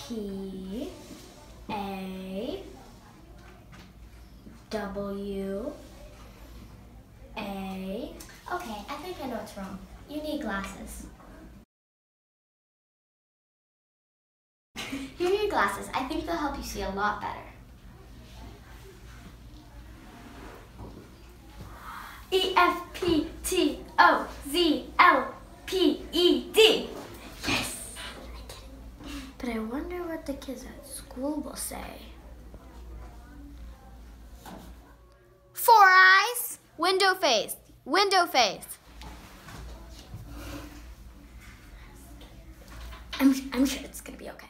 P A W A. Okay, I think I know what's wrong. You need glasses. Here are your glasses. I think they'll help you see a lot better. EFPTOZLPED. Yes! But I wonder what the kids at school will say. 4 eyes. Window face. Window face. I'm sure it's gonna be okay.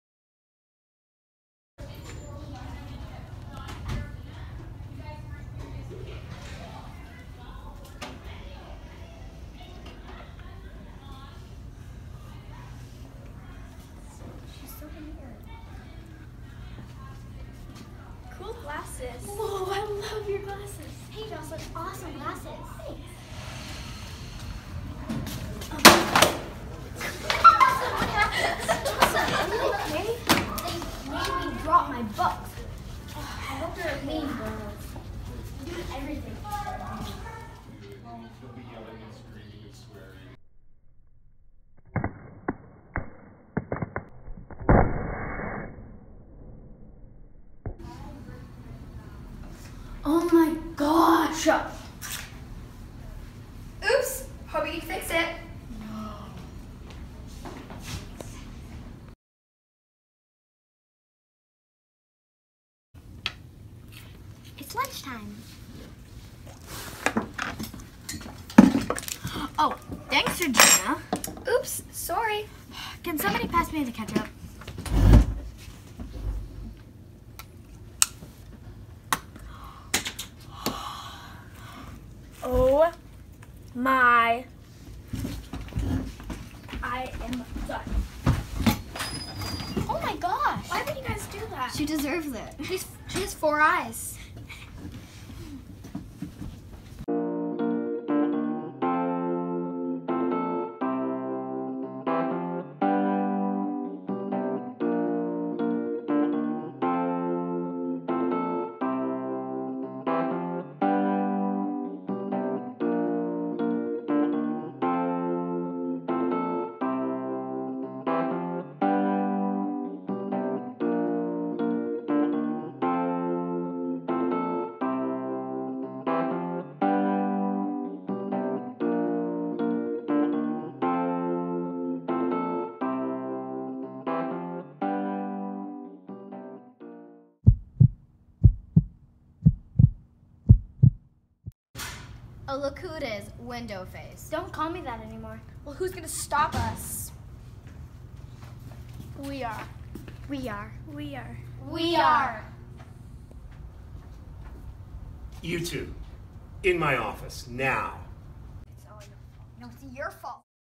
Cool glasses. Whoa, I love your glasses. Hey, Jocelyn, awesome glasses. Thanks. What happened? Jocelyn, are you okay? They made me drop my books. I hope they're okay, girls. Do everything. They'll be yelling and screaming and swearing. Oh my gosh! Oops. Hope you can fix it. It's lunchtime. Oh, thanks, Regina. Oops. Sorry. Can somebody pass me the ketchup? Oh my. I am done. Oh my gosh! Why would you guys do that? She deserves it. She has 4 eyes. Oh, look who it is. Window face. Don't call me that anymore. Well, who's gonna stop us? We are. We are. We are. We are. You two, in my office, now. It's all your fault. No, it's your fault.